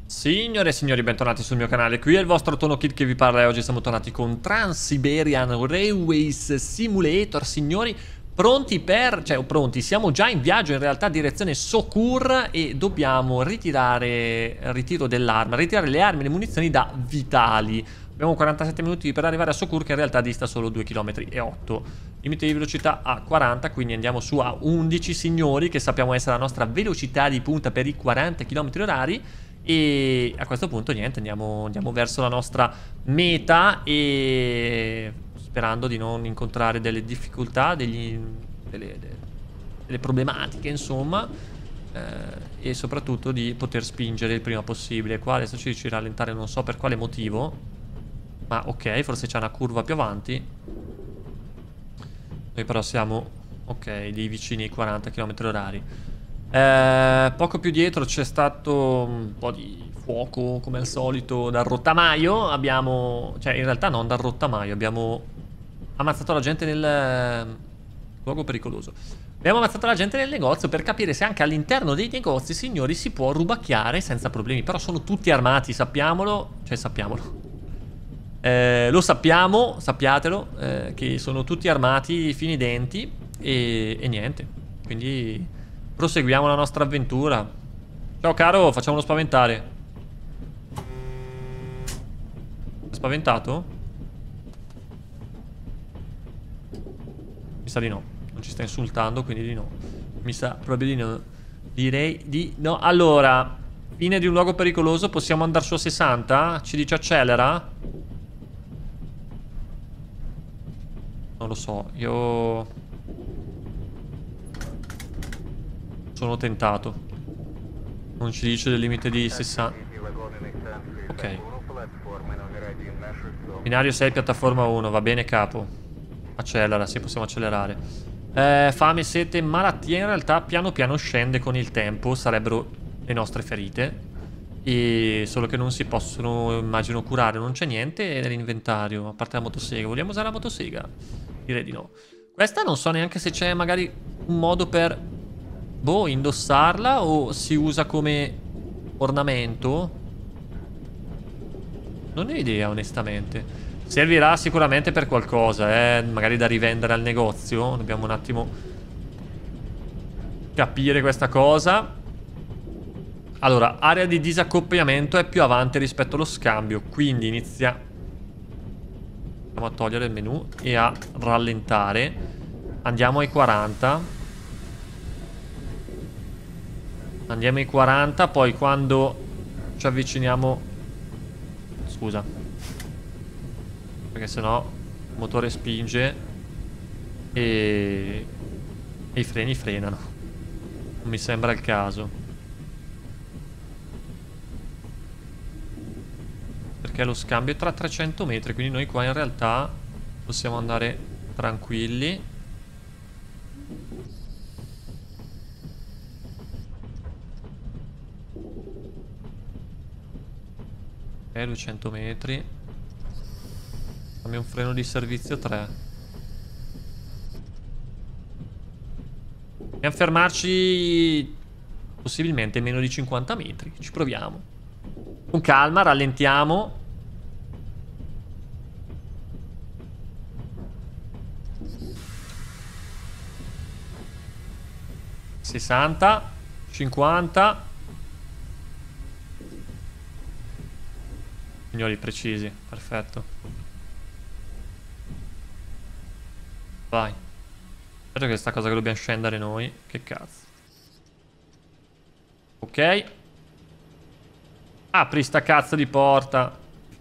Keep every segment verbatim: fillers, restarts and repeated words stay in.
Signore e signori, bentornati sul mio canale. Qui è il vostro Tono Kid che vi parla e oggi siamo tornati con Trans-Siberian Railways Simulator. Signori, pronti per... cioè, pronti, siamo già in viaggio in realtà direzione Sukhur e dobbiamo ritirare... ritiro dell'arma, ritirare le armi e le munizioni da Vitali. Abbiamo quarantasette minuti per arrivare a Sukhur, che in realtà dista solo due virgola otto chilometri. Limite di velocità a quaranta, quindi andiamo su a undici, signori, che sappiamo essere la nostra velocità di punta per i quaranta chilometri orari. E a questo punto niente, andiamo, andiamo verso la nostra meta e sperando di non incontrare delle difficoltà, degli, delle, delle problematiche, insomma, eh, e soprattutto di poter spingere il prima possibile. Qua adesso ci dice rallentare, non so per quale motivo, ma ok, forse c'è una curva più avanti. Noi però siamo, ok, lì vicini ai quaranta chilometri orari. Eh, poco più dietro c'è stato un po' di fuoco come al solito dal rottamaio. Abbiamo, cioè in realtà non dal rottamaio, abbiamo ammazzato la gente nel luogo pericoloso. Abbiamo ammazzato la gente nel negozio per capire se anche all'interno dei negozi, signori, si può rubacchiare senza problemi. Però sono tutti armati, sappiamolo. Cioè sappiamolo eh, lo sappiamo, sappiatelo, eh, che sono tutti armati fino ai denti. E, e niente, quindi proseguiamo la nostra avventura. Ciao caro, facciamolo spaventare. È spaventato? Mi sa di no. Non ci sta insultando, quindi di no. Mi sa proprio di no. Direi di no. Allora, fine di un luogo pericoloso. Possiamo andare su a sessanta? Ci dice accelera? Non lo so. Io... sono tentato. Non ci dice del limite di sessanta. Ok. Binario sei, piattaforma uno. Va bene, capo. Accelera, sì, possiamo accelerare. eh, Fame, sete, malattia in realtà piano piano scende con il tempo. Sarebbero le nostre ferite. E solo che non si possono, immagino, curare. Non c'è niente nell'inventario, a parte la motosega. Vogliamo usare la motosega? Direi di no. Questa non so neanche se c'è magari un modo per... boh, indossarla o si usa come ornamento? Non ne ho idea, onestamente. Servirà sicuramente per qualcosa, eh. Magari da rivendere al negozio. Dobbiamo un attimo capire questa cosa. Allora, area di disaccoppiamento è più avanti rispetto allo scambio, quindi inizia... andiamo a togliere il menu e a rallentare. Andiamo ai quaranta. Andiamo ai quaranta, poi quando ci avviciniamo... scusa. Perché sennò il motore spinge e... e i freni frenano. Non mi sembra il caso. Perché lo scambio è tra trecento metri, quindi noi qua in realtà possiamo andare tranquilli. Ok, duecento metri. Fammi un freno di servizio tre. Dobbiamo fermarci possibilmente meno di cinquanta metri. Ci proviamo. Con calma, rallentiamo. sessanta, cinquanta. Signori, precisi, perfetto. Vai. Certo che sta cosa che dobbiamo scendere noi. Che cazzo. Ok. Apri sta cazzo di porta.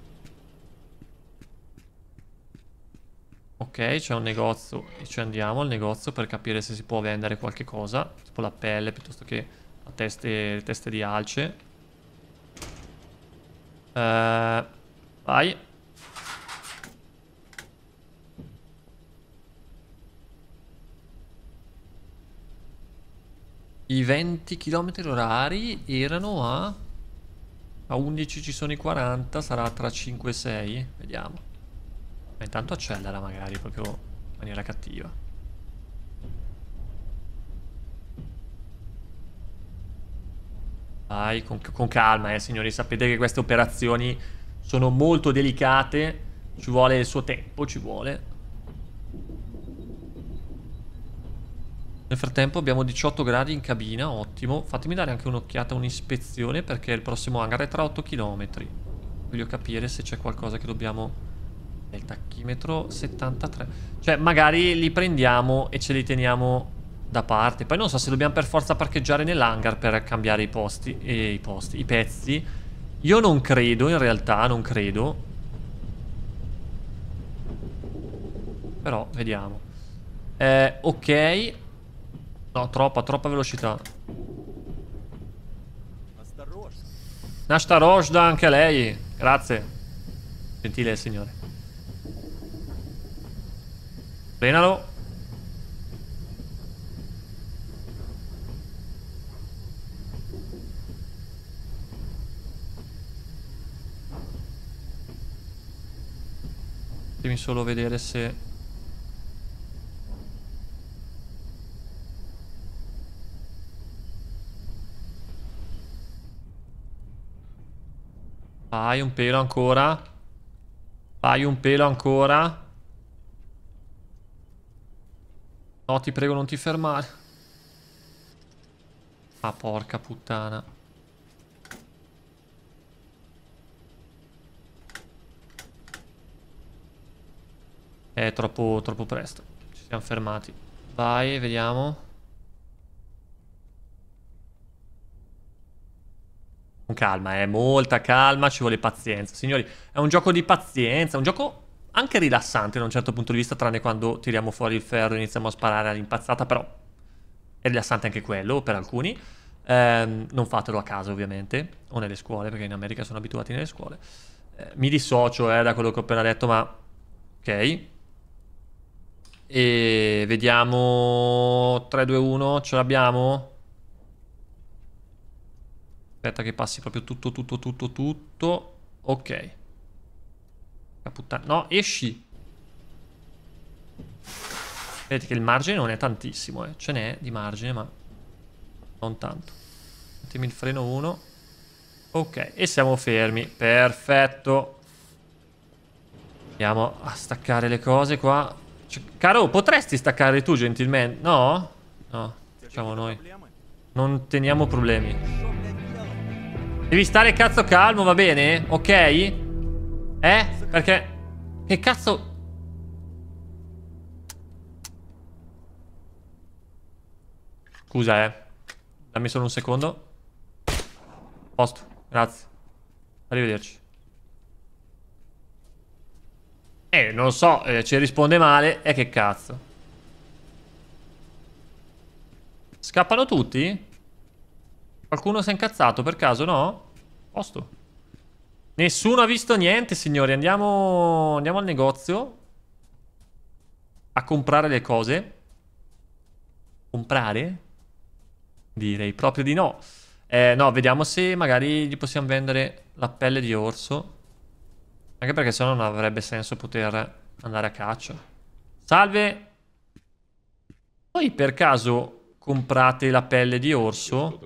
Ok, c'è un negozio e ci andiamo al negozio per capire se si può vendere qualche cosa. Tipo la pelle piuttosto che la teste, teste di alce. Uh, vai. I venti chilometri orari erano a... a undici ci sono i quaranta, sarà tra cinque e sei. Vediamo. Ma intanto accelera magari, proprio in maniera cattiva. Vai, con, con calma, eh, signori. Sapete che queste operazioni sono molto delicate. Ci vuole il suo tempo, ci vuole. Nel frattempo abbiamo diciotto gradi in cabina, ottimo. Fatemi dare anche un'occhiata, un'ispezione, perché il prossimo hangar è tra otto chilometri. Voglio capire se c'è qualcosa che dobbiamo... Il tachimetro settantatré. Cioè, magari li prendiamo e ce li teniamo da parte. Poi non so se dobbiamo per forza parcheggiare nell'hangar per cambiare i posti. E i posti, i pezzi. Io non credo, in realtà, non credo. Però, vediamo. Eh, ok. No, troppa, troppa velocità. Nashta Rojda, anche lei. Grazie. Gentile signore. Frenalo. Fatemi solo vedere se... Vai un pelo ancora. Vai un pelo ancora. No, ti prego, non ti fermare. Ah, porca puttana. È troppo, troppo presto. Ci siamo fermati. Vai, vediamo. Con calma, eh. Molta calma, ci vuole pazienza. Signori, è un gioco di pazienza. Un gioco... anche rilassante da un certo punto di vista, tranne quando tiriamo fuori il ferro e iniziamo a sparare all'impazzata, però è rilassante anche quello per alcuni. Eh, non fatelo a casa ovviamente, o nelle scuole, perché in America sono abituati nelle scuole. Eh, mi dissocio eh, da quello che ho appena detto, ma ok. E vediamo... tre, due, uno, ce l'abbiamo? Aspetta che passi proprio tutto, tutto, tutto, tutto. Ok. Puttana. No, esci. Vedete che il margine non è tantissimo, eh. Ce n'è di margine, ma non tanto. Mettimi il freno uno. Ok, e siamo fermi. Perfetto. Andiamo a staccare le cose qua. Cioè, caro, potresti staccare tu gentilmente? No? No, facciamo noi. Non teniamo problemi. Devi stare cazzo calmo, va bene? Ok? Eh? Perché... che cazzo... Scusa, eh. Dammi solo un secondo. Posto. Grazie. Arrivederci. Eh, non lo so. Eh, ci risponde male. E che cazzo. Scappano tutti? Qualcuno si è incazzato per caso, no? Posto. Nessuno ha visto niente, signori. Andiamo, andiamo al negozio a comprare le cose. Comprare? Direi proprio di no. Eh, no, vediamo se magari gli possiamo vendere la pelle di orso. Anche perché sennò non avrebbe senso poter andare a caccia. Salve! Voi per caso comprate la pelle di orso?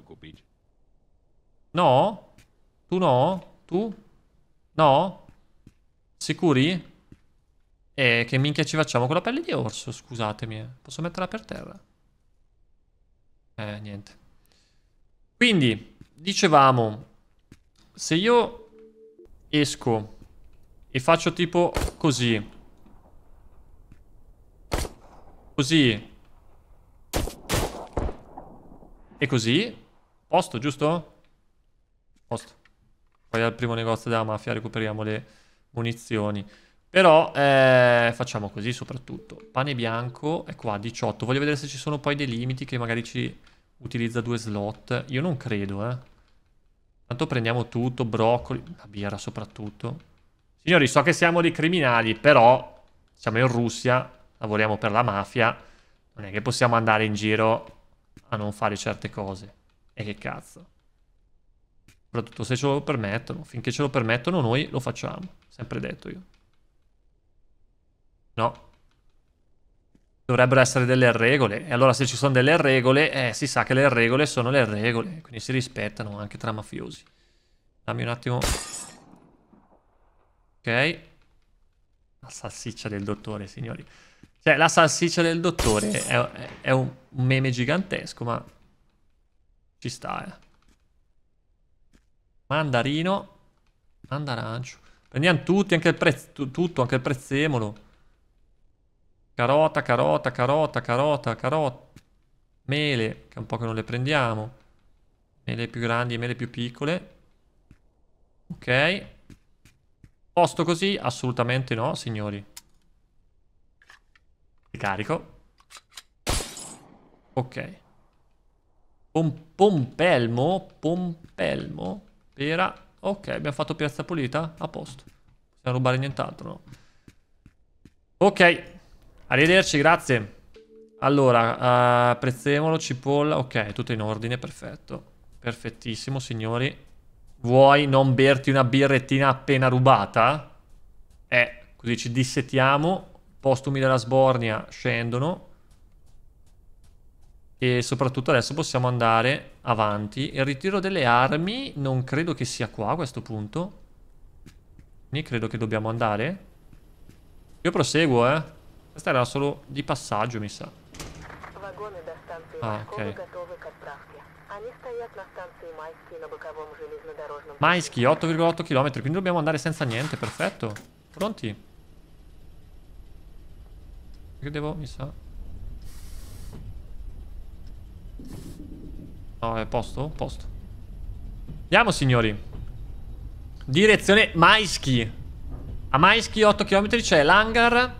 No? Tu no? Tu? No? Sicuri? E che minchia ci facciamo con la pelle di orso? Scusatemi. Posso metterla per terra? Eh, niente. Quindi, dicevamo, se io esco e faccio tipo così. Così. E così. Posto, giusto? Posto. Poi al primo negozio della mafia recuperiamo le munizioni. Però eh, facciamo così soprattutto. Pane bianco è qua, diciotto. Voglio vedere se ci sono poi dei limiti che magari ci utilizza due slot. Io non credo, eh. Tanto prendiamo tutto, broccoli, la birra soprattutto. Signori, so che siamo dei criminali, però siamo in Russia, lavoriamo per la mafia. Non è che possiamo andare in giro a non fare certe cose. E che cazzo. Soprattutto se ce lo permettono. Finché ce lo permettono noi lo facciamo. Sempre detto io. No. dovrebbero essere delle regole. E allora se ci sono delle regole, eh, si sa che le regole sono le regole. Quindi si rispettano anche tra mafiosi. Dammi un attimo. Ok. La salsiccia del dottore, signori. Cioè, la salsiccia del dottore è, è, è un meme gigantesco, ma ci sta, eh. Mandarino. Mandarancio. Prendiamo tutti, anche il prezzo, tutto, anche il prezzemolo. Carota, carota, carota, carota, carota. Mele, che è un po' che non le prendiamo. Mele più grandi e mele più piccole. Ok. Posto così? Assolutamente no, signori. Ricarico. Ok. Pom pompelmo. Pompelmo. Pera. Ok, abbiamo fatto piazza pulita. A posto. Possiamo rubare nient'altro, no? Ok. Arrivederci, grazie. Allora, uh, prezzemolo, cipolla. Ok, tutto in ordine, perfetto. Perfettissimo, signori. Vuoi non berti una birrettina appena rubata? Eh, così ci dissettiamo. Postumi della Sbornia scendono. E soprattutto adesso possiamo andare avanti. Il ritiro delle armi non credo che sia qua a questo punto. Quindi credo che dobbiamo andare. Io proseguo, eh. Questa era solo di passaggio, mi sa. Ah, ok. Maisky, otto virgola otto chilometri, quindi dobbiamo andare senza niente, perfetto. Pronti? Che devo, mi sa. No, è posto? Posto. Andiamo, signori. Direzione Maisky. A Maisky, otto chilometri, c'è l'hangar.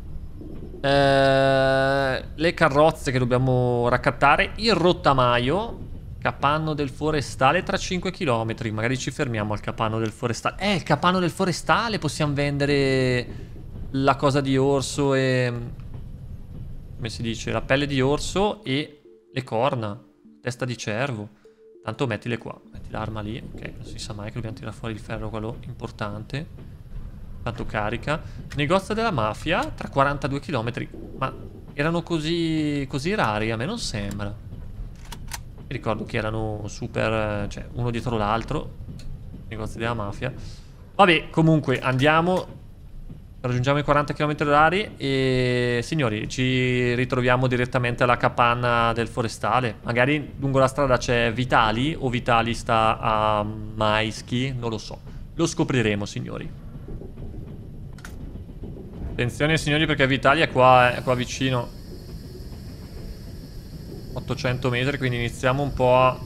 Eh, le carrozze che dobbiamo raccattare. Il rottamaio. Capanno del forestale tra cinque chilometri. Magari ci fermiamo al capanno del forestale. Eh, il capanno del forestale. Possiamo vendere la cosa di orso e... come si dice? La pelle di orso e le corna. Testa di cervo. Tanto mettile qua. Metti l'arma lì. Ok, non si sa mai che dobbiamo tirare fuori il ferro, quello importante. Tanto carica. Negozio della mafia tra quarantadue chilometri. Ma erano così, così rari? A me non sembra. Mi ricordo che erano super, cioè uno dietro l'altro. Negozi della mafia. Vabbè, comunque andiamo. Raggiungiamo i quaranta chilometri orari. E signori, ci ritroviamo direttamente alla capanna del forestale. Magari lungo la strada c'è Vitali. O Vitali sta a Maisky. Non lo so. Lo scopriremo, signori. Attenzione, signori, perché Vitali è qua, è qua vicino. ottocento metri, quindi iniziamo un po' a,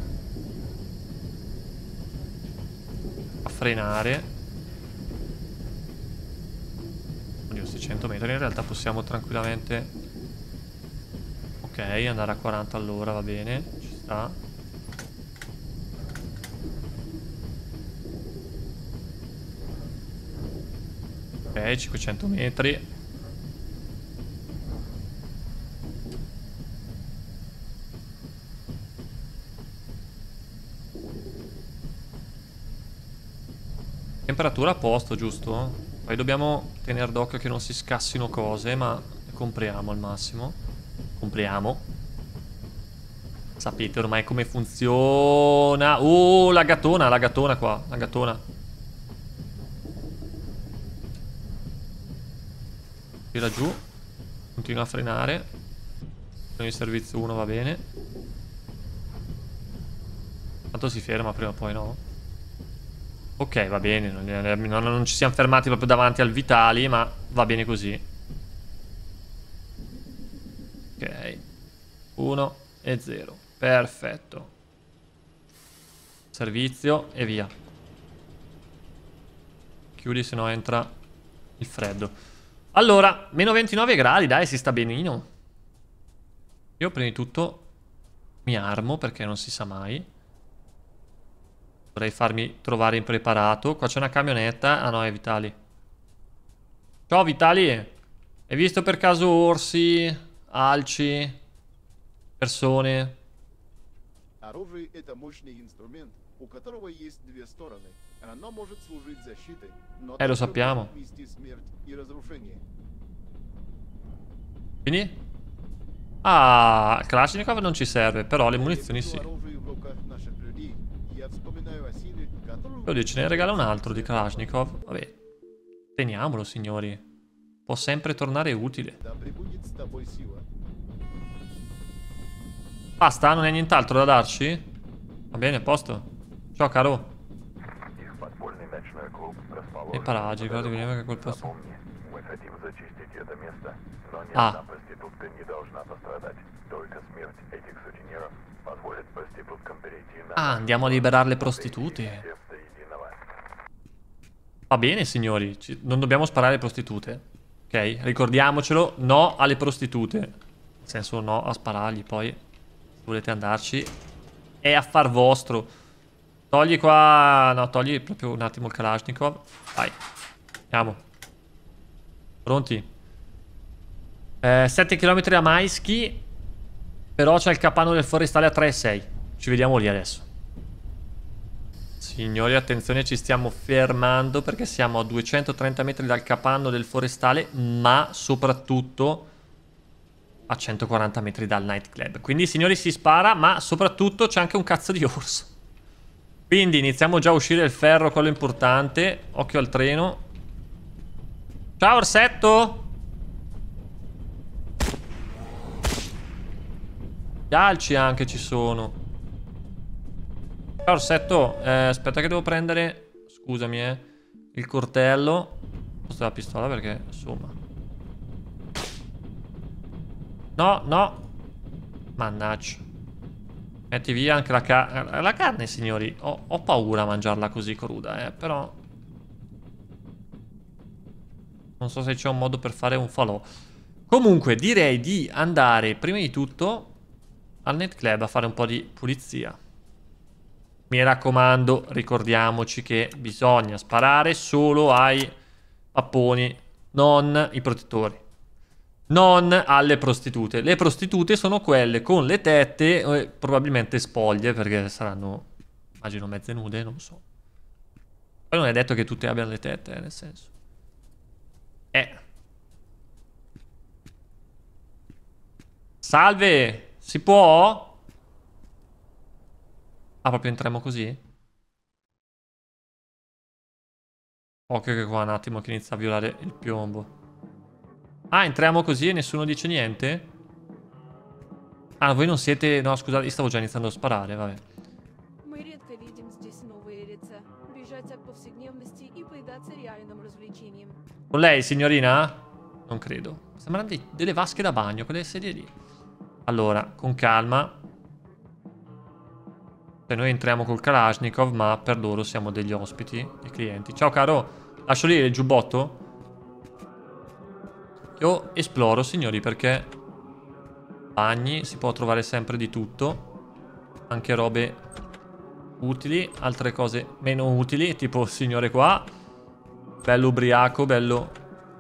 a frenare. Oddio, seicento metri in realtà possiamo tranquillamente. Ok, andare a quaranta all'ora, va bene, ci sta. Ok, cinquecento metri. Temperatura a posto, giusto? Poi dobbiamo tenere d'occhio che non si scassino cose, ma le compriamo al massimo. Compriamo. Sapete ormai come funziona. Oh, la gattona, la gattona qua, la gattona. Tira giù. Continua a frenare. Con il servizio uno va bene. Tanto si ferma prima o poi, no? Ok, va bene, non, non, non ci siamo fermati proprio davanti al Vitali, ma va bene così. Ok. uno e zero. Perfetto. Servizio e via. Chiudi, se no entra il freddo. Allora, meno ventinove gradi, dai, si sta benino. Io prima di tutto mi armo, perché non si sa mai. Vorrei farmi trovare impreparato. Qua c'è una camionetta. Ah no, è Vitali. Ciao Vitali. Hai visto per caso orsi, alci, persone? Eh, lo sappiamo. Quindi? Ah, Kalashnikov non ci serve, però le munizioni sì. Oddio, ce ne regala un altro di Kalashnikov. Vabbè, teniamolo, signori. Può sempre tornare utile. Basta? Non hai nient'altro da darci? Va bene, a posto. Ciao, caro. E paraggi, guarda che quel posto. Ah. Ah, andiamo a liberare le prostitute. Va bene, signori. Ci... Non dobbiamo sparare alle prostitute. Ok, ricordiamocelo. No alle prostitute. Nel senso, no a sparargli. Poi, se volete andarci, è affar vostro. Togli qua... No, togli proprio un attimo il Kalashnikov. Vai. Andiamo. Pronti? Eh, sette chilometri a Maisky. Però c'è il capanno del forestale a tre e sei. Ci vediamo lì adesso. Signori, attenzione, ci stiamo fermando perché siamo a duecentotrenta metri dal capanno del forestale, ma soprattutto a centoquaranta metri dal nightclub. Quindi, signori, si spara, ma soprattutto c'è anche un cazzo di orso. Quindi iniziamo già a uscire il ferro, quello importante. Occhio al treno. Ciao, orsetto! Gli alci anche ci sono. Ciao, orsetto. Eh, aspetta che devo prendere... Scusami, eh. Il coltello. Posto la pistola perché, insomma... No, no. Mannaggia. Metti via anche la carne. La carne, signori. Ho, ho paura a mangiarla così cruda, eh. Però... non so se c'è un modo per fare un falò. Comunque, direi di andare, prima di tutto... al nightclub a fare un po' di pulizia. Mi raccomando, ricordiamoci che bisogna sparare solo ai papponi, non i protettori, non alle prostitute. Le prostitute sono quelle con le tette, eh, probabilmente spoglie, perché saranno, immagino, mezze nude, non so. Poi non è detto che tutte abbiano le tette, eh, nel senso. Eh. Salve! Si può? Ah, proprio entriamo così? Occhio che qua un attimo che inizia a violare il piombo. Ah, entriamo così e nessuno dice niente? Ah, voi non siete... No, scusate, io stavo già iniziando a sparare, vabbè. Con lei, signorina? Non credo. Sembrano dei, delle vasche da bagno, quelle sedie lì. Allora, con calma. Cioè, noi entriamo col Kalashnikov, ma per loro siamo degli ospiti, dei clienti. Ciao, caro. Lascio lì il giubbotto. Io esploro, signori, perché bagni si può trovare sempre di tutto. Anche robe utili, altre cose meno utili, tipo il signore qua. Bello ubriaco, bello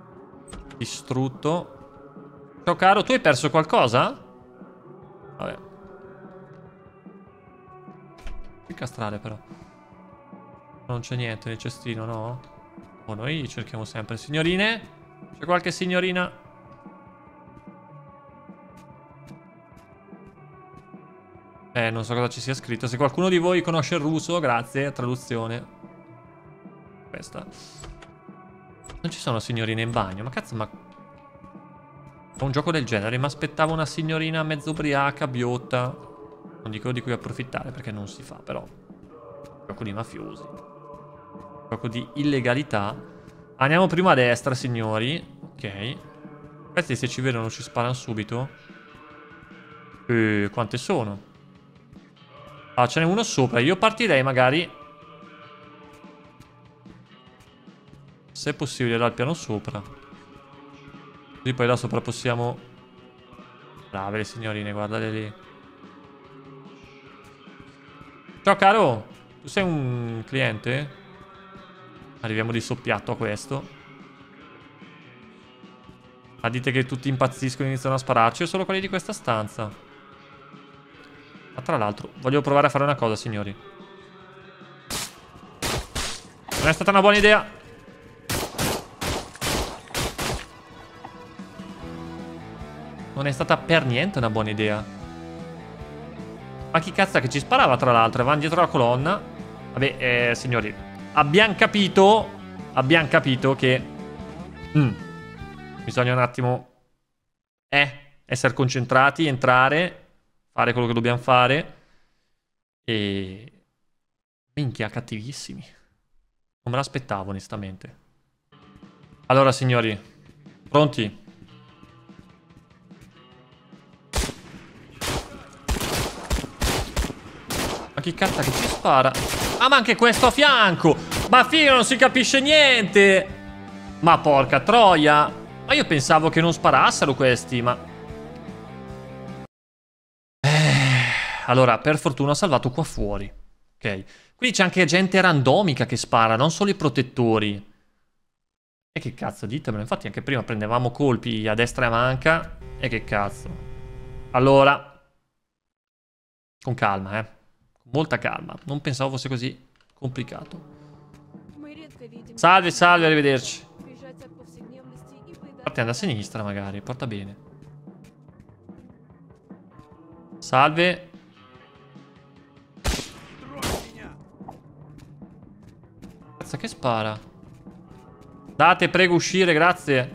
distrutto. Ciao, caro. Tu hai perso qualcosa? Vabbè. Incastrare però. Non c'è niente nel cestino, no? O noi cerchiamo sempre signorine. C'è qualche signorina? Eh, non so cosa ci sia scritto. Se qualcuno di voi conosce il russo, grazie, traduzione. Questa. Non ci sono signorine in bagno. Ma cazzo, ma... un gioco del genere, mi aspettavo una signorina mezzo ubriaca, biotta. Non dico di cui approfittare perché non si fa, però. Gioco di mafiosi. Gioco di illegalità. Andiamo prima a destra, signori. Ok. Questi se ci vedono ci sparano subito. Eh, quante sono? Ah, ce n'è uno sopra. Io partirei magari, se possibile, dal piano sopra. Così poi da sopra possiamo... Brave le signorine, guardate lì. Ciao, caro. Tu sei un cliente? Arriviamo di soppiatto a questo. Ah, dite che tutti impazziscono e iniziano a spararci, o solo quelli di questa stanza? Ma tra l'altro, voglio provare a fare una cosa, signori. Non è stata una buona idea. Non è stata per niente una buona idea. Ma chi cazzo è che ci sparava, tra l'altro? Avanti dietro la colonna. Vabbè, eh, signori, abbiamo capito... Abbiamo capito che... Mm, bisogna un attimo... Eh, essere concentrati, entrare, fare quello che dobbiamo fare. E... Minchia, cattivissimi. Non me l'aspettavo, onestamente. Allora, signori, pronti? Ma chi cazzo che ci spara? Ah, ma anche questo a fianco! Ma figo, non si capisce niente! Ma porca troia! Ma io pensavo che non sparassero questi, ma... Eh... Allora, per fortuna ho salvato qua fuori. Ok. Quindi c'è anche gente randomica che spara, non solo i protettori. E che cazzo, ditemelo. Infatti anche prima prendevamo colpi a destra e a manca. E che cazzo. Allora. Con calma, eh. Con molta calma. Non pensavo fosse così complicato. Salve, salve, arrivederci. Partiamo da sinistra magari, porta bene. Salve. Cazzo che spara. Date, prego, uscire, grazie.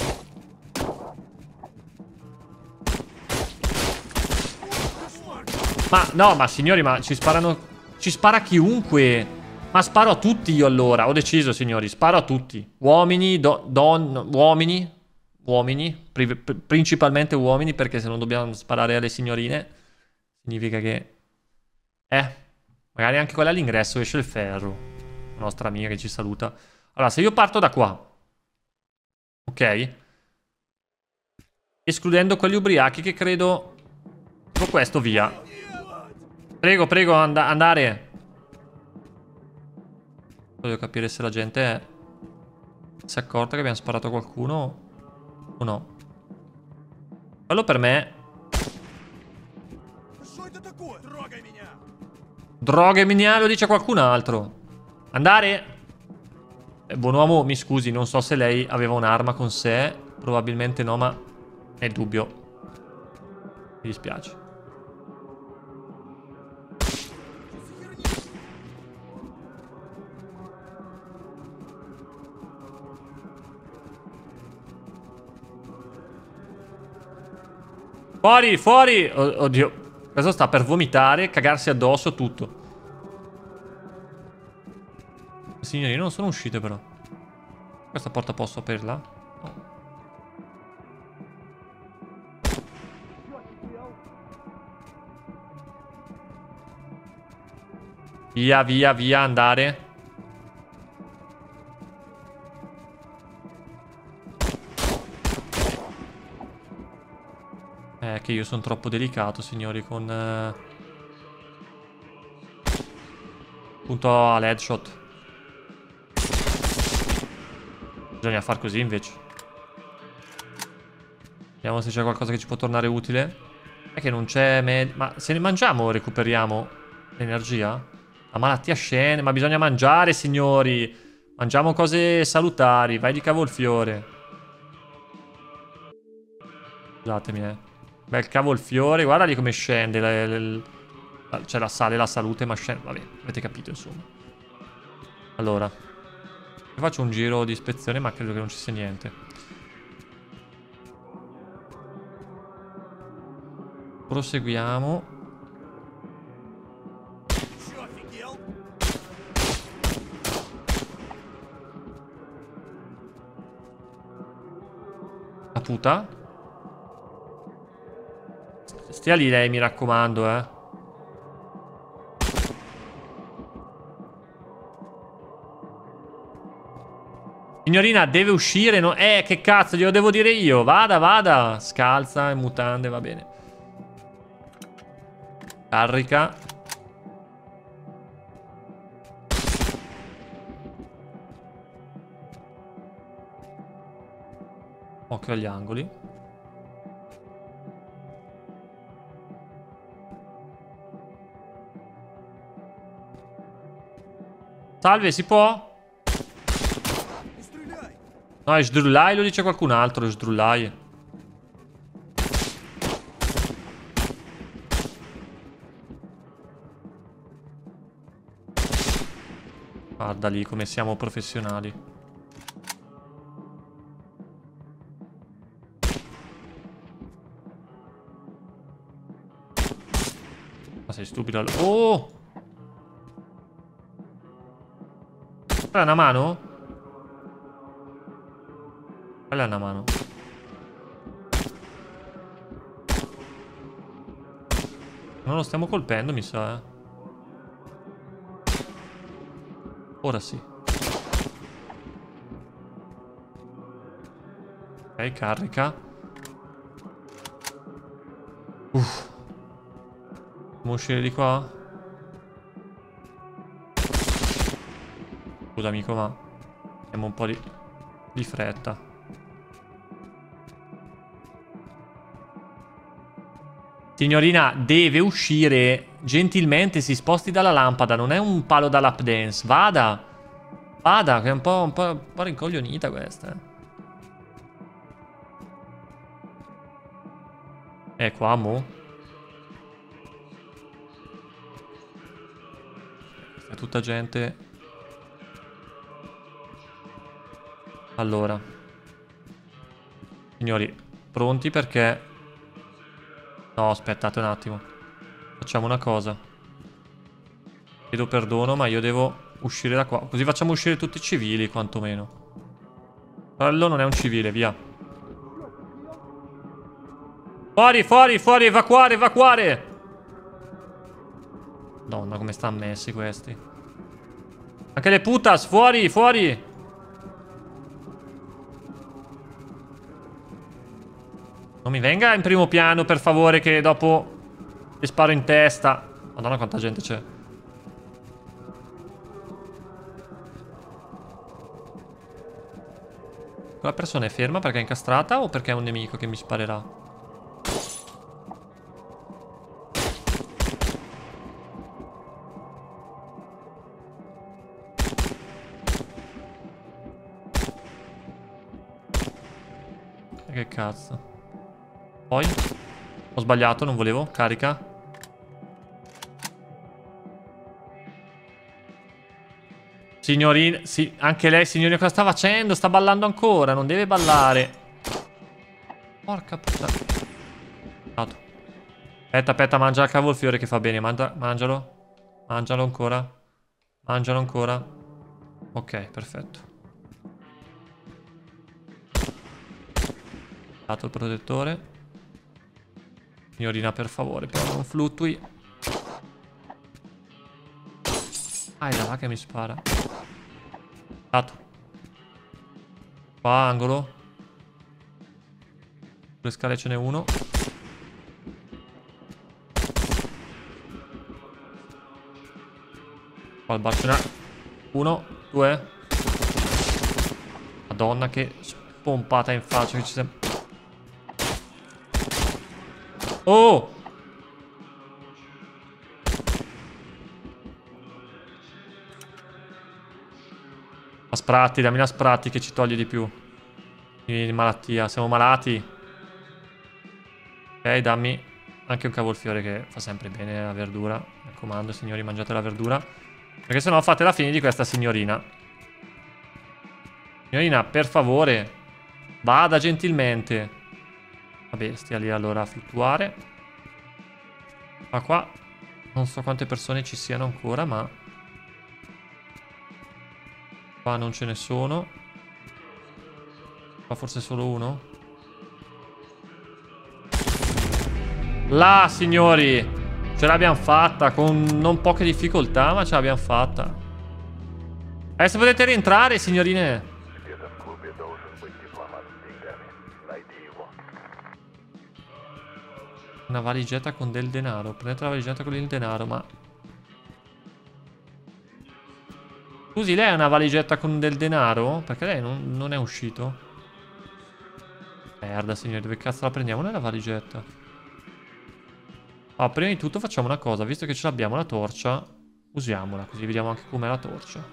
Ma no, ma signori, ma ci sparano... Ci spara chiunque. Ma sparo a tutti io allora. Ho deciso, signori, sparo a tutti. Uomini, do, don, uomini. Uomini. Pri principalmente uomini, perché se non dobbiamo sparare alle signorine significa che... Eh, magari anche quella all'ingresso esce il ferro. La nostra amica che ci saluta. Allora, se io parto da qua, ok, escludendo quelli ubriachi che credo... Tipo questo, via. Prego, prego, and andare. Voglio capire se la gente è... si è accorta che abbiamo sparato a qualcuno o no. Quello per me... Droga mia, lo dice qualcun altro. Andare? Eh, buon uomo, mi scusi, non so se lei aveva un'arma con sé. Probabilmente no, ma è dubbio. Mi dispiace. Fuori, fuori! Oddio. Questo sta per vomitare, cagarsi addosso, tutto. Signori, non sono uscite però. Questa porta posso aprirla? No. Via, via, via, andare. Eh, che io sono troppo delicato, signori, con... Eh... punto all'headshot. Bisogna far così, invece. Vediamo se c'è qualcosa che ci può tornare utile. È che non c'è... Ma se ne mangiamo recuperiamo l'energia? La malattia scende, ma bisogna mangiare, signori. Mangiamo cose salutari, vai di cavolfiore. Scusatemi, eh. Bel cavolfiore, guarda lì come scende. Le, le, le, cioè la sale la salute, ma scende. Vabbè, avete capito, insomma. Allora, io faccio un giro di ispezione, ma credo che non ci sia niente. Proseguiamo. La puta. Stia lì lei, mi raccomando, eh. Signorina, deve uscire, no? Eh, che cazzo, glielo devo dire io. Vada, vada. Scalza, in mutande, va bene. Carica. Occhio agli angoli. Salve, si può? No, è sdrullai, lo dice qualcun altro, sdrullai. Guarda lì come siamo professionali. Ma sei stupido. Oh! Quella è una mano? Quella è una mano. Non lo stiamo colpendo, mi sa, eh. Ora sì. Ok, carica. Uff. Dobbiamo uscire di qua? Scusa amico, ma abbiamo un po' di, di fretta. Signorina, deve uscire. Gentilmente si sposti dalla lampada. Non è un palo da lap dance. Vada. Vada, che è un po', un po', un po' rincoglionita questa. Eh, qua, mo. Questa è tutta gente. Allora. Signori, pronti perché... No, aspettate un attimo. Facciamo una cosa. Chiedo perdono, ma io devo uscire da qua. Così facciamo uscire tutti i civili, quantomeno. Quello non è un civile, via. Fuori, fuori, fuori, evacuare, evacuare. Madonna, come stanno messi questi. Anche le putas, fuori, fuori. Non mi venga in primo piano, per favore, che dopo ti sparo in testa. Madonna, quanta gente c'è. Quella persona è ferma perché è incastrata o perché è un nemico che mi sparerà? Che cazzo. Poi ho sbagliato, non volevo. Carica. Signorina, sì, anche lei, signorina, cosa sta facendo? Sta ballando ancora, non deve ballare. Porca puttana. Aspetta, aspetta, mangia il cavolfiore che fa bene. Mangia, mangialo. Mangialo ancora. Mangialo ancora. Ok, perfetto. Dato il protettore. Signorina, per favore, però non fluttui. Ah, è da là che mi spara. Dato. Qua, angolo. Sulle scale ce n'è uno. Qua al bar ce n'è uno, due. Madonna, che pompata in faccia che ci sembra. Oh! La spratti, dammi la spratti che ci toglie di più. Di malattia, siamo malati. Ok, dammi anche un cavolfiore che fa sempre bene la verdura. Mi raccomando, signori, mangiate la verdura. Perché sennò fate la fine di questa signorina. Signorina, per favore, vada gentilmente. Vabbè, stia lì allora a fluttuare. Ma qua non so quante persone ci siano ancora, ma qua non ce ne sono. Qua forse solo uno. Là, signori, ce l'abbiamo fatta con non poche difficoltà, ma ce l'abbiamo fatta. Adesso potete rientrare, signorine. Una valigetta con del denaro. Prendete la valigetta con il denaro, ma... Scusi, lei ha una valigetta con del denaro? Perché lei non, non è uscito? Merda, signori, dove cazzo la prendiamo nella valigetta? Ah, prima di tutto facciamo una cosa. Visto che ce l'abbiamo la torcia, usiamola, così vediamo anche com'è la torcia.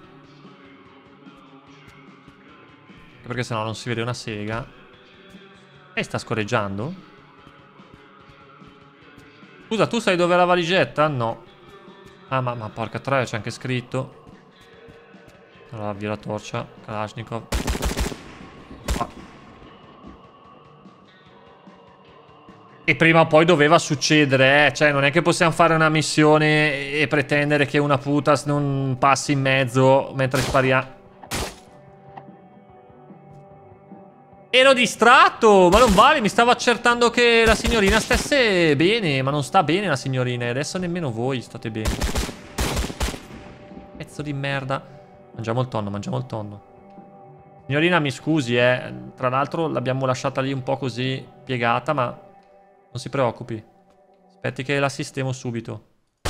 Perché sennò non si vede una sega. Lei sta scorreggiando? Scusa, tu sai dov'è la valigetta? No. Ah, ma, ma porca troia, c'è anche scritto. Allora, via la torcia. Kalashnikov. Ah. E prima o poi doveva succedere, eh. Cioè, non è che possiamo fare una missione e pretendere che una putas non passi in mezzo mentre spariamo. Ero distratto, ma non vale, mi stavo accertando che la signorina stesse bene, ma non sta bene la signorina e adesso nemmeno voi state bene. Pezzo di merda. Mangiamo il tonno, mangiamo il tonno. Signorina, mi scusi, eh. Tra l'altro l'abbiamo lasciata lì un po' così piegata, ma non si preoccupi. Aspetti che la sistemo subito.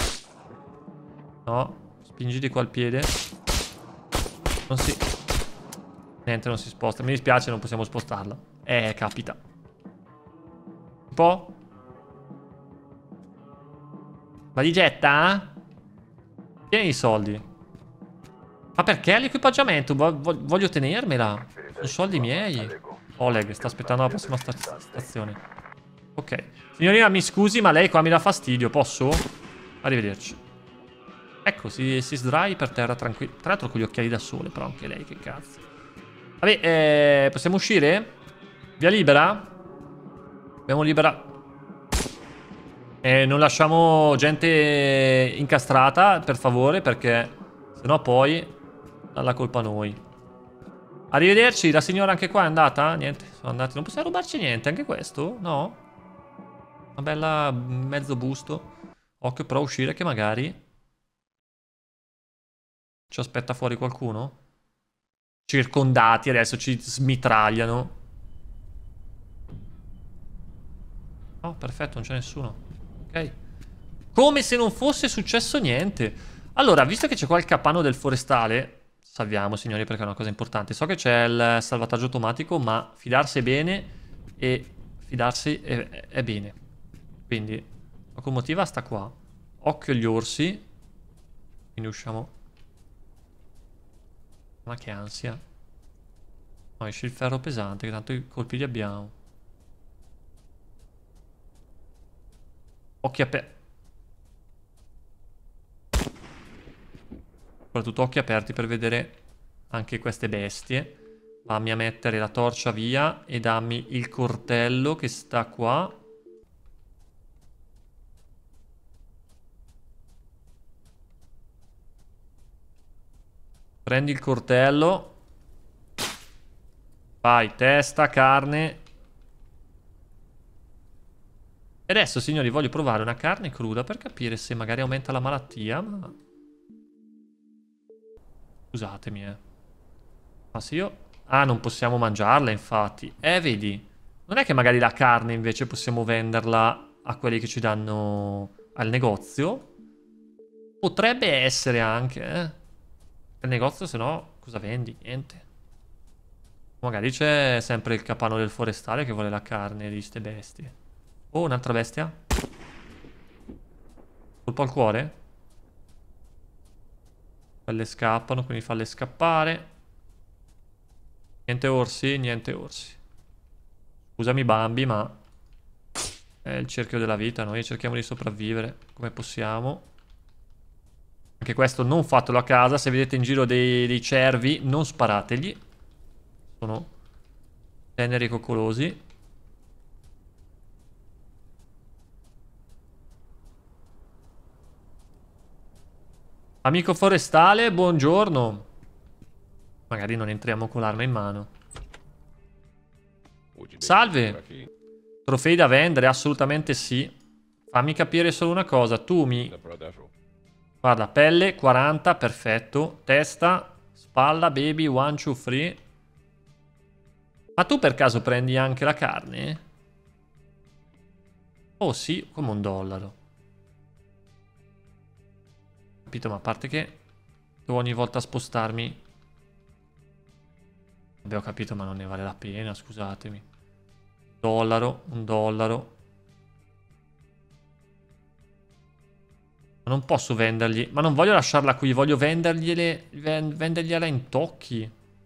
No, spingi di qua il piede. Non si... Niente, non si sposta. Mi dispiace, non possiamo spostarla. Eh, capita. Un po'. Valigetta? Tieni i soldi. Ma perché l'equipaggiamento? Voglio tenermela. Sono soldi miei. Oleg sta aspettando la prossima sta stazione. Ok. Signorina, mi scusi, ma lei qua mi dà fastidio. Posso? Arrivederci. Ecco, si, si sdrai per terra tranquillo. Tra l'altro con gli occhiali da sole, però anche lei, che cazzo. Vabbè, eh, possiamo uscire? Via libera? Abbiamo libera. Eh, non lasciamo gente incastrata, per favore, perché sennò poi dà la colpa a noi. Arrivederci, la signora anche qua è andata? Niente, sono andati. Non possiamo rubarci niente, anche questo? No? Una bella mezzo busto. Occhio però a uscire che magari ci aspetta fuori qualcuno. Circondati, adesso ci smitragliano. Oh, perfetto, non c'è nessuno. Ok. Come se non fosse successo niente. Allora, visto che c'è qua il capano del forestale, salviamo, signori, perché è una cosa importante. So che c'è il salvataggio automatico, ma fidarsi è bene e fidarsi è, è bene. Quindi, la locomotiva sta qua. Occhio agli orsi. Quindi usciamo... Ma che ansia. No, esce il ferro pesante, che tanto i colpi li abbiamo. Occhi aperti. Soprattutto occhi aperti per vedere anche queste bestie. Vammi a mettere la torcia via e dammi il coltello che sta qua. Prendi il coltello. Vai, testa, carne. E adesso, signori, voglio provare una carne cruda per capire se magari aumenta la malattia, ma... Scusatemi, eh. Ma se io... Ah, non possiamo mangiarla, infatti. Eh, vedi. Non è che magari la carne, invece, possiamo venderla a quelli che ci danno al negozio? Potrebbe essere anche, eh. Il negozio, se no, cosa vendi? Niente. Magari c'è sempre il capano del forestale che vuole la carne di ste bestie. Oh, un'altra bestia. Colpo al cuore. Quelle scappano, quindi falle scappare. Niente orsi, niente orsi. Scusami Bambi, ma è il cerchio della vita. Noi cerchiamo di sopravvivere come possiamo. Anche questo non fatelo a casa. Se vedete in giro dei, dei cervi, non sparategli. Sono teneri e coccolosi. Amico forestale, buongiorno. Magari non entriamo con l'arma in mano. Salve. Trofei da vendere? Assolutamente sì. Fammi capire solo una cosa. Tu mi... Guarda, pelle, quaranta, perfetto. Testa, spalla, baby, one, two, three. Ma tu per caso prendi anche la carne? Oh sì, come un dollaro. Capito, ma a parte che devo ogni volta spostarmi. Abbiamo capito, ma non ne vale la pena, scusatemi. Dollaro, un dollaro. Ma non posso vendergli. Ma non voglio lasciarla qui, voglio vendergliele. Vendergliela in tocchi.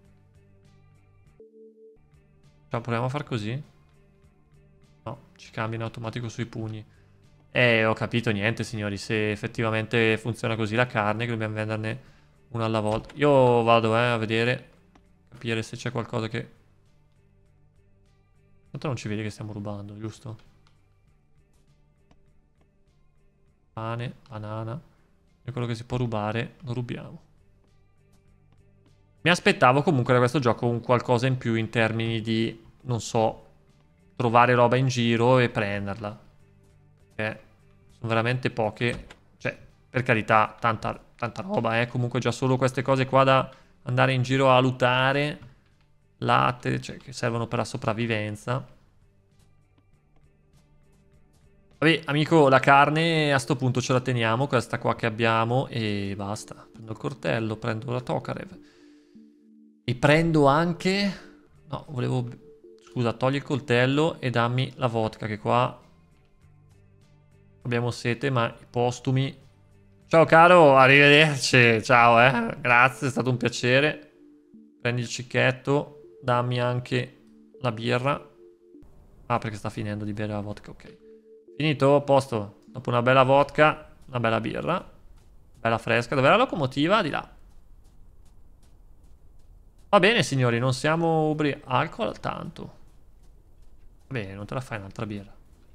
Cioè, proviamo a far così? No, ci cambia in automatico sui pugni. Eh, ho capito niente, signori. Se effettivamente funziona così la carne, che dobbiamo venderne Una alla volta. Io vado eh, a vedere, capire se c'è qualcosa che... Tanto non ci vedi che stiamo rubando, giusto? Pane, banana. E quello che si può rubare lo rubiamo. Mi aspettavo comunque da questo gioco un qualcosa in più in termini di, non so, trovare roba in giro e prenderla. Perché sono veramente poche. Cioè, per carità, tanta, tanta roba, eh. Comunque già solo queste cose qua da andare in giro a lootare. Latte, cioè, che servono per la sopravvivenza. Vabbè, amico, la carne a sto punto ce la teniamo, questa qua che abbiamo, e basta. Prendo il coltello, prendo la Tokarev. E prendo anche... No, volevo... Scusa, togli il coltello e dammi la vodka, che qua... Abbiamo sete, ma i postumi... Ciao caro, arrivederci. Ciao, eh. Grazie, è stato un piacere. Prendi il cicchetto, dammi anche la birra. Ah, perché sta finendo di bere la vodka, ok. Finito? A posto. Dopo una bella vodka, una bella birra. Bella fresca. Dov'è la locomotiva? Di là. Va bene, signori, non siamo ubriachi. Alcol tanto. Va bene, non te la fai un'altra birra.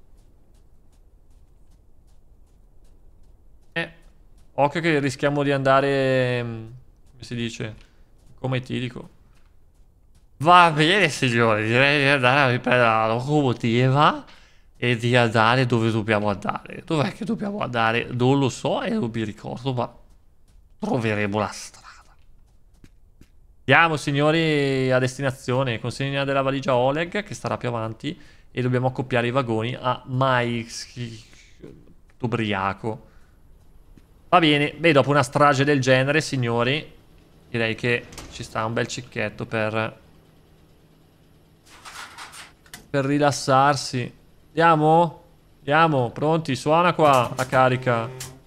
Eh, occhio che rischiamo di andare... Come si dice? Come etilico. Va bene, signori, direi di andare a riprendere la locomotiva e di andare dove dobbiamo andare. Dov'è che dobbiamo andare? Non lo so e non mi ricordo, ma troveremo la strada. Andiamo, signori, a destinazione. Consegna della valigia a Oleg, che starà più avanti, e dobbiamo accoppiare i vagoni a Maisky. Ubriaco. Va bene. Beh, dopo una strage del genere, signori, direi che ci sta un bel cicchetto per... per rilassarsi. Andiamo? Andiamo, pronti? Suona qua la carica.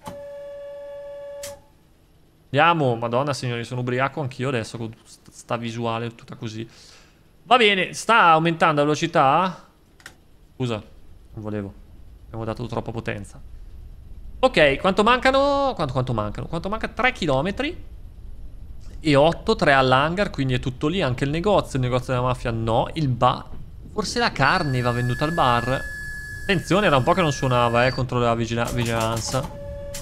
Andiamo. Madonna, signori, sono ubriaco anch'io adesso con sta visuale tutta così. Va bene, sta aumentando la velocità. Scusa, non volevo. Abbiamo dato troppa potenza. Ok, quanto mancano? Quanto, quanto mancano? Quanto manca? tre chilometri e otto, tre all'hangar, quindi è tutto lì. Anche il negozio, il negozio della mafia no. Il bar, forse la carne va venduta al bar. Attenzione, era un po' che non suonava, eh, contro la vigila vigilanza.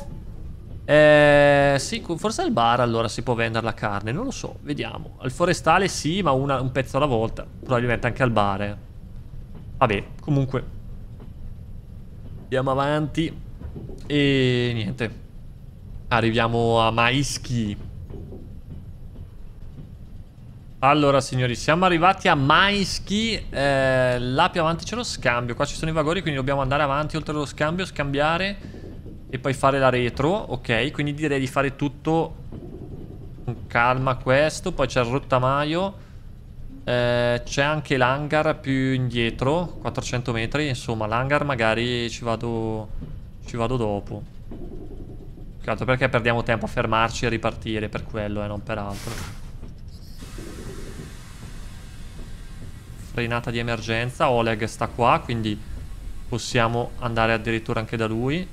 Eh, sì, forse al bar allora si può vendere la carne, non lo so, vediamo. Al forestale sì, ma una, un pezzo alla volta. Probabilmente anche al bar, eh. Vabbè, comunque andiamo avanti. E niente. Arriviamo a Maisky. Allora, signori, siamo arrivati a Maisky. eh, Là più avanti c'è lo scambio. Qua ci sono i vagoni, quindi dobbiamo andare avanti oltre lo scambio, scambiare e poi fare la retro. Ok, quindi direi di fare tutto con calma questo. Poi c'è il rottamaio. eh, C'è anche l'hangar più indietro, quattrocento metri. Insomma, l'hangar magari ci vado Ci vado dopo. Più che altro perché perdiamo tempo a fermarci e ripartire. Per quello, eh, non per altro. Frenata di emergenza. Oleg sta qua, quindi possiamo andare addirittura anche da lui.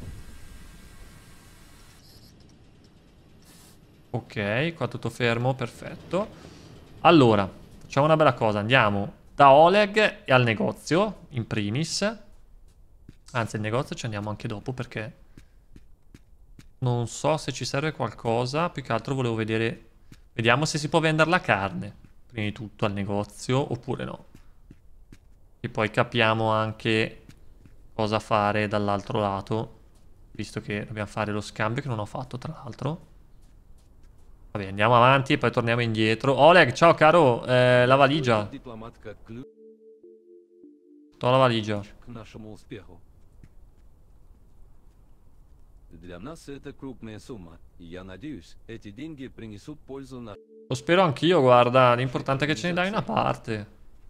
Ok, qua tutto fermo, perfetto. Allora, facciamo una bella cosa. Andiamo da Oleg e al negozio, in primis. Anzi, il negozio ci andiamo anche dopo perché non so se ci serve qualcosa. Più che altro volevo vedere... Vediamo se si può vendere la carne prima di tutto al negozio oppure no. E poi capiamo anche cosa fare dall'altro lato, visto che dobbiamo fare lo scambio che non ho fatto tra l'altro. Vabbè, andiamo avanti e poi torniamo indietro. Oleg, ciao caro, eh, la valigia. To la valigia. Lo spero anch'io, guarda, l'importante è che ce ne dai una parte.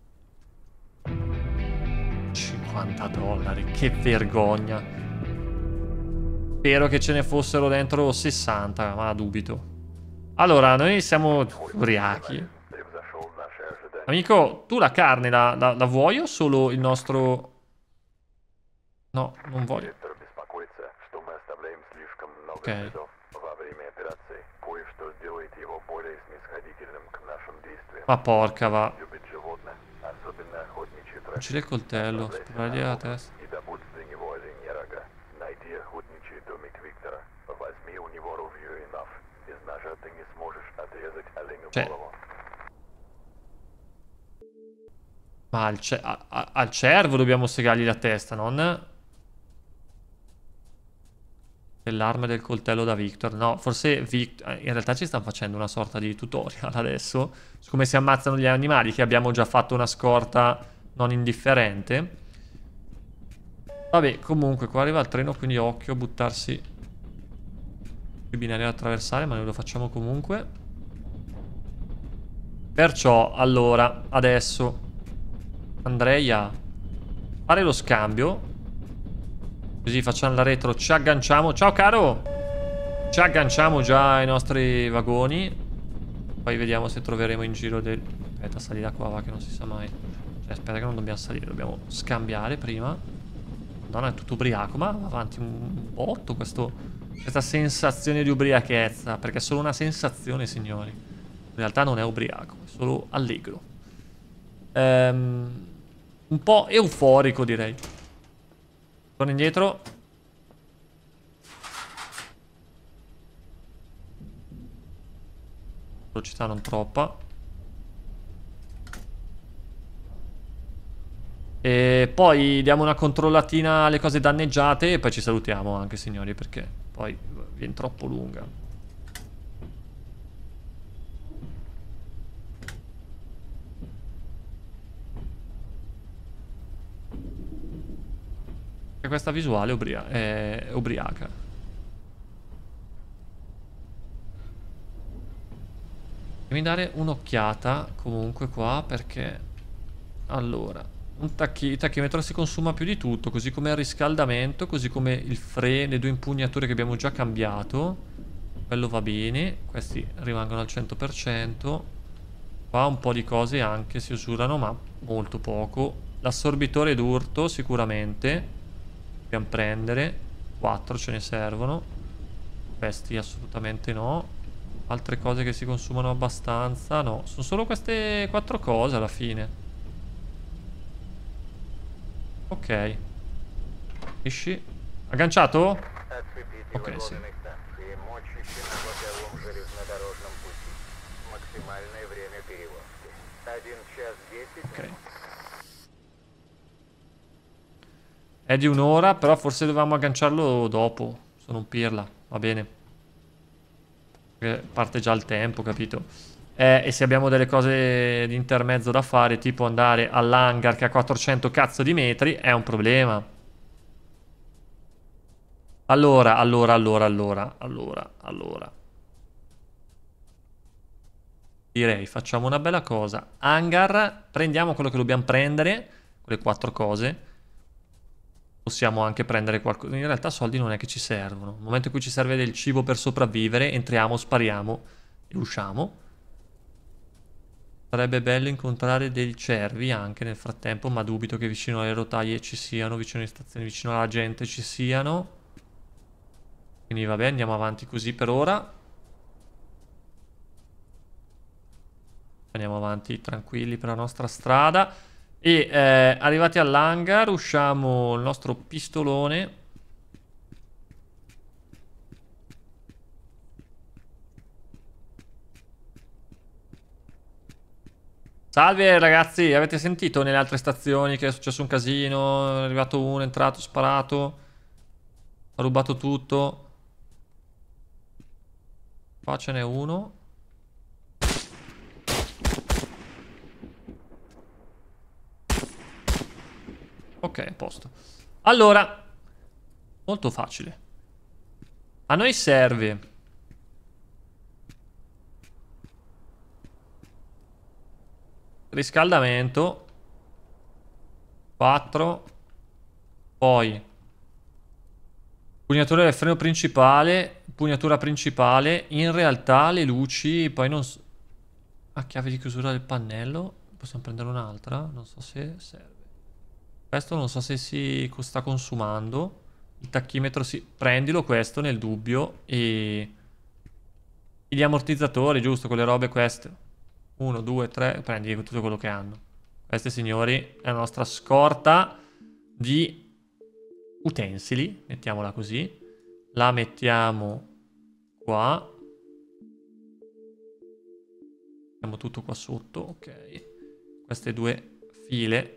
cinquanta dollari, che vergogna. Spero che ce ne fossero dentro sessanta, ma dubito. Allora, noi siamo ubriachi. Amico, tu la carne la, la, la vuoi o solo il nostro... No, non voglio. Ok. Ma porca va. Uccide il coltello, sparagli alla testa. Cioè, ma al, ce a a al cervo dobbiamo segargli la testa, non dell'arma e del coltello da Victor. No, forse Victor... in realtà ci stanno facendo una sorta di tutorial adesso su come si ammazzano gli animali, che abbiamo già fatto una scorta non indifferente. Vabbè, comunque qua arriva il treno, quindi occhio a buttarsi i binari ad attraversare, ma noi lo facciamo comunque. Perciò, allora, adesso andrei a fare lo scambio. Così facciamo la retro, ci agganciamo. Ciao caro! Ci agganciamo già ai nostri vagoni. Poi vediamo se troveremo in giro del... Aspetta, sali da qua, va, che non si sa mai. Cioè, aspetta che non dobbiamo salire, dobbiamo scambiare prima. Madonna, è tutto ubriaco, ma va avanti un botto questo... questa sensazione di ubriachezza. Perché è solo una sensazione, signori. In realtà non è ubriaco, è solo allegro. Ehm, un po' euforico, direi. Torno indietro. Velocità non troppa. E poi diamo una controllatina alle cose danneggiate e poi ci salutiamo anche, signori, perché poi viene troppo lunga. E questa visuale ubria è ubriaca. Devi dare un'occhiata comunque qua, perché allora un tacchi il tachimetro si consuma più di tutto, così come il riscaldamento, così come il freno, le due impugnature che abbiamo già cambiato. Quello va bene, questi rimangono al cento per cento. Qua un po' di cose anche si usurano, ma molto poco. L'assorbitore d'urto sicuramente dobbiamo prendere, quattro ce ne servono. Questi assolutamente no. Altre cose che si consumano abbastanza, no. Sono solo queste quattro cose alla fine. Ok. Esci. Agganciato? Ok, sì. Ok. È di un'ora, però forse dovevamo agganciarlo dopo. Sono un pirla, va bene. Perché parte già il tempo, capito? Eh, e se abbiamo delle cose di intermezzo da fare, tipo andare all'hangar che ha quattrocento cazzo di metri, è un problema. Allora, allora, allora, allora, allora, allora. Direi, facciamo una bella cosa. Hangar, prendiamo quello che dobbiamo prendere, quelle quattro cose. Possiamo anche prendere qualcosa. In realtà soldi non è che ci servono. Nel momento in cui ci serve del cibo per sopravvivere, entriamo, spariamo e usciamo. Sarebbe bello incontrare dei cervi anche nel frattempo, ma dubito che vicino alle rotaie ci siano, vicino alle stazioni, vicino alla gente ci siano. Quindi vabbè, andiamo avanti così per ora. Andiamo avanti tranquilli per la nostra strada. E eh, arrivati all'hangar usciamo il nostro pistolone. Salve ragazzi, avete sentito nelle altre stazioni che è successo un casino? È arrivato uno, è entrato, sparato, ha rubato tutto. Qua ce n'è uno. Ok, a posto. Allora, molto facile. A noi serve riscaldamento quattro. Poi pugnatura del freno principale, pugnatura principale. In realtà le luci poi non so... Ah, chiave di chiusura del pannello. Possiamo prendere un'altra? Non so se serve. Questo non so se si sta consumando. Il tachimetro si... Prendilo questo nel dubbio. E... e gli ammortizzatori, giusto? Quelle robe queste. uno, due, tre, prendi tutto quello che hanno. Questi, signori, è la nostra scorta di utensili. Mettiamola così. La mettiamo qua. Mettiamo tutto qua sotto, ok. Queste due file.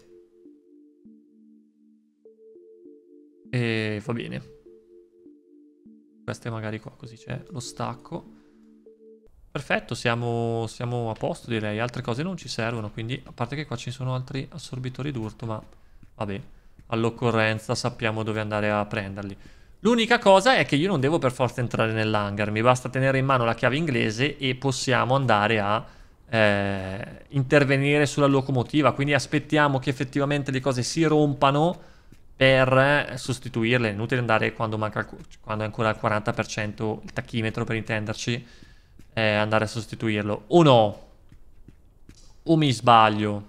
E va bene. Queste magari qua, così c'è lo stacco. Perfetto, siamo, siamo a posto, direi. Altre cose non ci servono, quindi a parte che qua ci sono altri assorbitori d'urto, ma vabbè, all'occorrenza sappiamo dove andare a prenderli. L'unica cosa è che io non devo per forza entrare nell'hangar, mi basta tenere in mano la chiave inglese e possiamo andare a eh, intervenire sulla locomotiva, quindi aspettiamo che effettivamente le cose si rompano per sostituirle. È inutile andare quando, manca, quando è ancora al quaranta per cento il tachimetro, per intenderci, eh, andare a sostituirlo. O no? O mi sbaglio?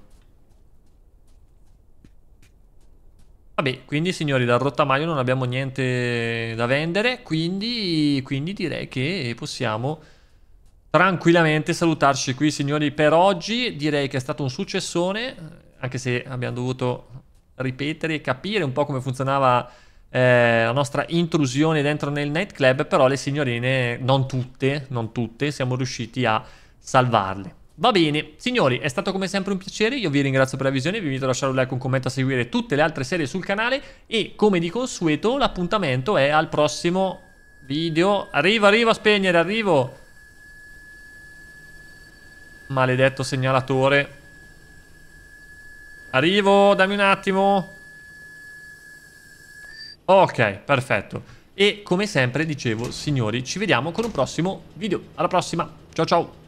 Vabbè, quindi signori, dal rottamaio non abbiamo niente da vendere, quindi, quindi direi che possiamo tranquillamente salutarci qui, signori, per oggi. Direi che è stato un successone, anche se abbiamo dovuto ripetere e capire un po' come funzionava eh, la nostra intrusione dentro nel nightclub, però le signorine, non tutte, non tutte, siamo riusciti a salvarle. Va bene, signori, è stato come sempre un piacere, io vi ringrazio per la visione, vi invito a lasciare un like, un commento, a seguire tutte le altre serie sul canale e, come di consueto, l'appuntamento è al prossimo video. Arrivo, arrivo a spegnere, arrivo! Maledetto segnalatore. Arrivo, dammi un attimo. Ok, perfetto. E come sempre dicevo, signori, ci vediamo con un prossimo video. Alla prossima, ciao ciao!